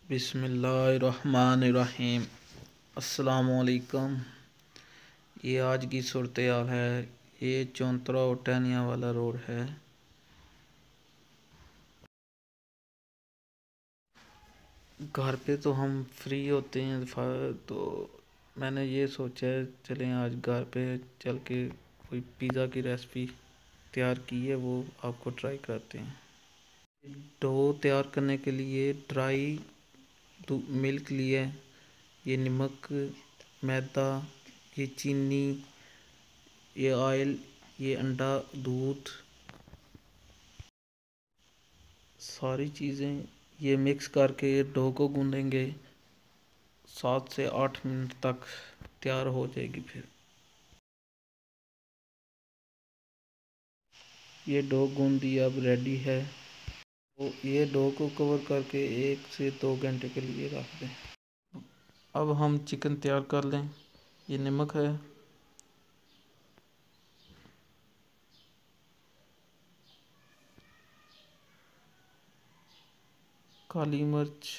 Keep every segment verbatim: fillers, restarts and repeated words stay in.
बिस्मिल्लाहिर्रहमानिर्रहीम। अस्सलामुअलैकुम। ये आज की सूरत हाल है। ये चौंतरा उटैनिया वाला रोड है। घर पे तो हम फ्री होते हैं तो मैंने ये सोचा है चलें आज घर पे चल के कोई पिज़्ज़ा की रेसिपी तैयार की है, वो आपको ट्राई करते हैं। डो तैयार करने के लिए ड्राई मिल्क लिए, ये नमक, मैदा, ये चीनी, ये ऑयल, ये अंडा, दूध, सारी चीज़ें ये मिक्स करके डो को गूँधेंगे। सात से आठ मिनट तक तैयार हो जाएगी। फिर ये डो गूँधी अब रेडी है। तो ये डो को कवर करके एक से दो घंटे के लिए रख दें। अब हम चिकन तैयार कर लें। ये नमक है, काली मिर्च,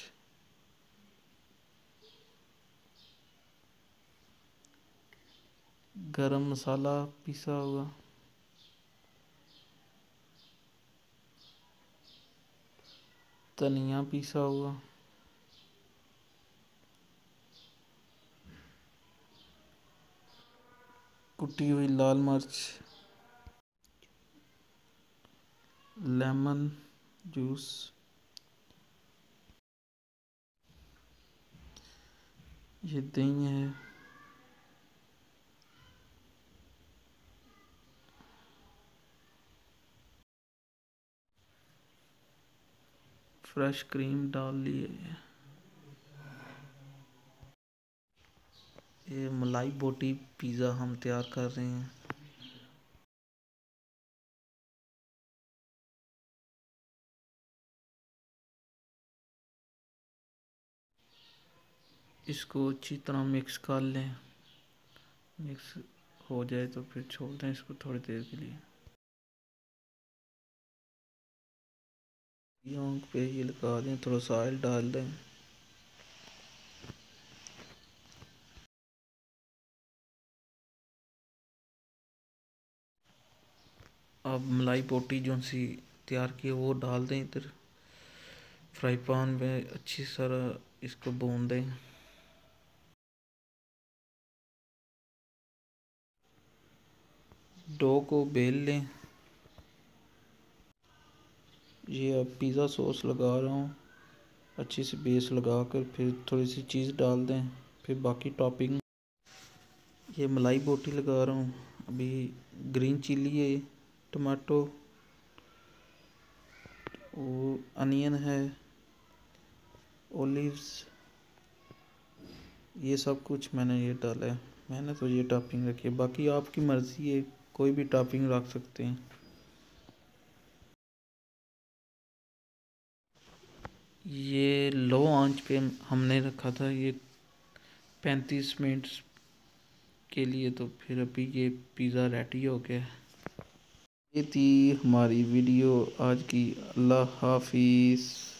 गरम मसाला पिसा हुआ, धनिया पिसा हुआ, कुटी हुई लाल मिर्च, लेमन जूस, ये दही है, फ्रेश क्रीम डाल लिए। ये मलाई बोटी पिज़्ज़ा हम तैयार कर रहे हैं। इसको अच्छी तरह मिक्स कर लें। मिक्स हो जाए तो फिर छोड़ दें इसको थोड़ी देर के लिए। आँख पे ये लगा दें, थोड़ा सा ऑयल डाल दें। अब मलाई बोटी जो सी तैयार की है वो डाल दें इधर फ्राई पैन में, अच्छी तरह इसको भून दें। डो को बेल लें। ये अब पिज़्ज़ा सॉस लगा रहा हूँ, अच्छी सी बेस लगा कर फिर थोड़ी सी चीज़ डाल दें, फिर बाकी टॉपिंग। ये मलाई बोटी लगा रहा हूँ। अभी ग्रीन चिली है, टमाटो, वो अनियन है, ओलिव्स, ये सब कुछ मैंने ये डाला है। मैंने तो ये टॉपिंग रखी है, बाकी आपकी मर्ज़ी है, कोई भी टॉपिंग रख सकते हैं। ये लो आंच पे हमने रखा था ये पैंतीस मिनट के लिए, तो फिर अभी ये पिज़्ज़ा रेडी हो गया। ये थी हमारी वीडियो आज की। अल्लाह हाफिज़।